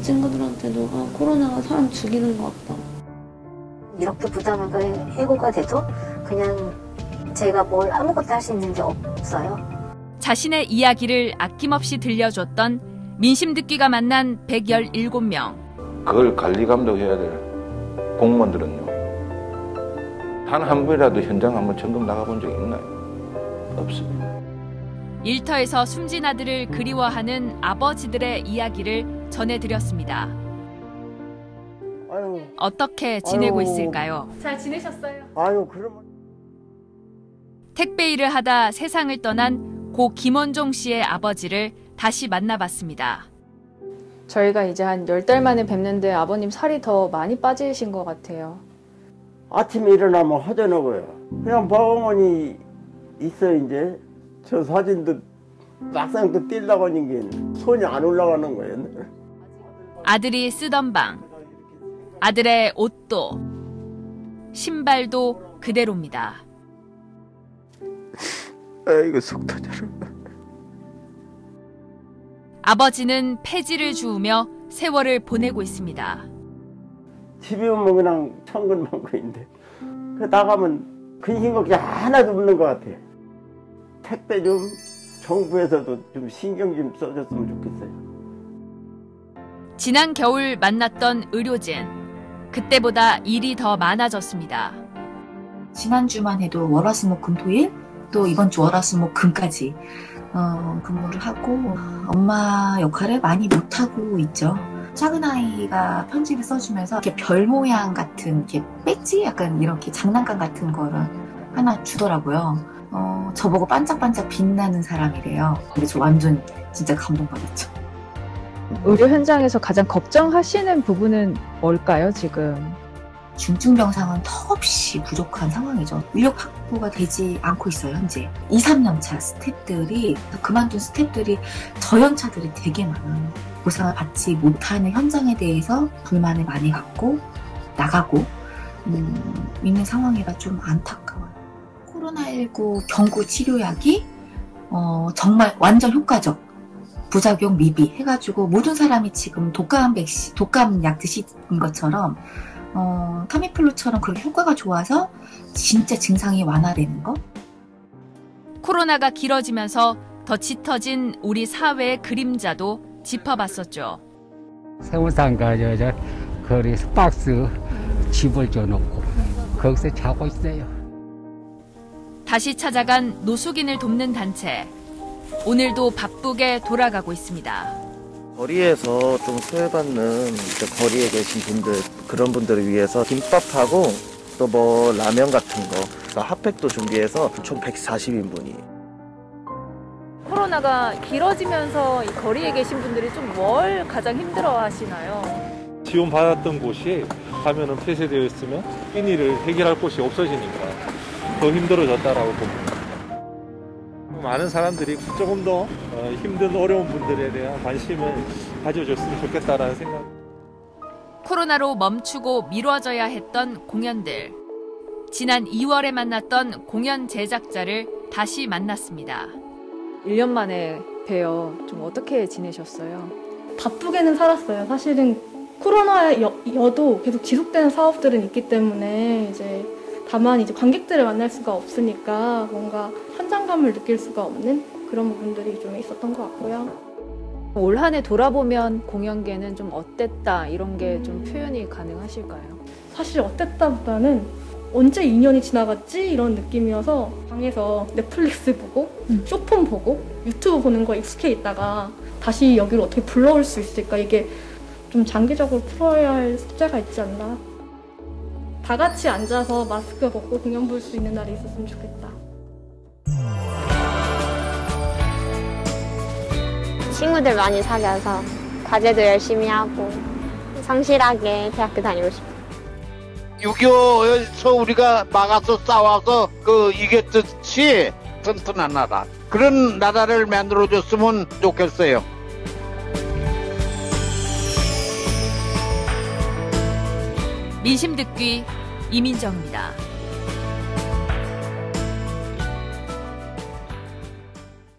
친구들한테도 코로나가 사람 죽이는 것 같다. 이렇게 부담을 해고가 돼도 그냥 제가 뭘 아무것도 할 수 있는 게 없어요. 자신의 이야기를 아낌없이 들려줬던 민심듣기가 만난 117명. 그걸 관리 감독해야 될 공무원들은요. 단 한 번이라도 현장 한번 점검 나가본 적 있나요? 없습니다. 일터에서 숨진 아들을 그리워하는 아버지들의 이야기를 전해드렸습니다. 아유, 어떻게 지내고 있을까요? 잘 지내셨어요? 아유, 그러면. 택배 일을 하다 세상을 떠난 고 김원종 씨의 아버지를 다시 만나봤습니다. 저희가 이제 한 10달 만에 뵙는데 아버님 살이 더 많이 빠지신 것 같아요. 아침에 일어나면 허전하고요. 그냥 방어머니 있어, 이제. 저 사진도 막상 또 뛸라고 하는 게 손이 안 올라가는 거예요. 아들이 쓰던 방, 아들의 옷도, 신발도 그대로입니다. 아이고, 속 터져라. 아버지는 폐지를 주우며 세월을 보내고 있습니다. 집에 오면 그냥 천근만근인데 그 나가면 근심 걱정 하나도 없는 것 같아요. 택배 좀 정부에서도 좀 신경 좀 써줬으면 좋겠어요. 지난 겨울 만났던 의료진, 그때보다 일이 더 많아졌습니다. 지난주만 해도 월화수목금토일, 또 이번 주 월화수목금까지 근무를 하고 엄마 역할을 많이 못하고 있죠. 작은 아이가 편지를 써주면서 이렇게 별 모양 같은 이렇게 배지 약간 이렇게 장난감 같은 거를 하나 주더라고요. 저보고 반짝반짝 빛나는 사람이래요. 근데 저 완전 진짜 감동받았죠. 의료 현장에서 가장 걱정하시는 부분은 뭘까요, 지금? 중증병상은 턱없이 부족한 상황이죠. 인력 확보가 되지 않고 있어요, 현재. 2, 3년 차 스태프들이, 그만둔 스태프들이 저연차들이 되게 많아요. 보상을 받지 못하는 현장에 대해서 불만을 많이 갖고 나가고 있는 상황이라 좀 안타까워요. 코로나19 경구 치료약이 정말 완전 효과적, 부작용 미비 해가지고 모든 사람이 지금 독감약 드시는 것처럼 타미플루처럼 그렇게 효과가 좋아서 진짜 증상이 완화되는 거? 코로나가 길어지면서 더 짙어진 우리 사회의 그림자도 짚어봤었죠. 세운상가 거리에서 박스 집을 줘놓고 거기서 자고 있어요. 다시 찾아간 노숙인을 돕는 단체. 오늘도 바쁘게 돌아가고 있습니다. 거리에서 좀 소외받는 거리에 계신 분들, 그런 분들을 위해서 김밥하고 또 뭐 라면 같은 거, 핫팩도 준비해서 총 140인분이. 코로나가 길어지면서 이 거리에 계신 분들이 좀 뭘 가장 힘들어 하시나요? 지원받았던 곳이 가면은 폐쇄되어 있으면 인의를 해결할 곳이 없어지니까 더 힘들어졌다라고 봅니다. 많은 사람들이 조금 더 힘든 어려운 분들에 대한 관심을 가져줬으면 좋겠다라는 생각. 코로나로 멈추고 미뤄져야 했던 공연들. 지난 2월에 만났던 공연 제작자를 다시 만났습니다. 1년 만에 뵈어 좀 어떻게 지내셨어요? 바쁘게는 살았어요. 사실은 코로나여도 계속 지속되는 사업들은 있기 때문에 이제 다만 이제 관객들을 만날 수가 없으니까 뭔가 현장감을 느낄 수가 없는 그런 부분들이 좀 있었던 것 같고요. 올 한 해 돌아보면 공연계는 좀 어땠다 이런 게 좀 표현이 가능하실까요? 사실 어땠다보다는 언제 2년이 지나갔지? 이런 느낌이어서 방에서 넷플릭스 보고 쇼폰 보고 유튜브 보는 거에 익숙해 있다가 다시 여기로 어떻게 불러올 수 있을까? 이게 좀 장기적으로 풀어야 할 숙제가 있지 않나. 다 같이 앉아서 마스크 벗고 공연 볼 수 있는 날이 있었으면 좋겠다. 친구들 많이 사귀어서 과제도 열심히 하고 성실하게 대학교 다니고 싶어요. 6.25에서 우리가 막아서 싸워서 이겼듯이 튼튼한 나라, 그런 나라를 만들어줬으면 좋겠어요. 민심듣기 이민정입니다.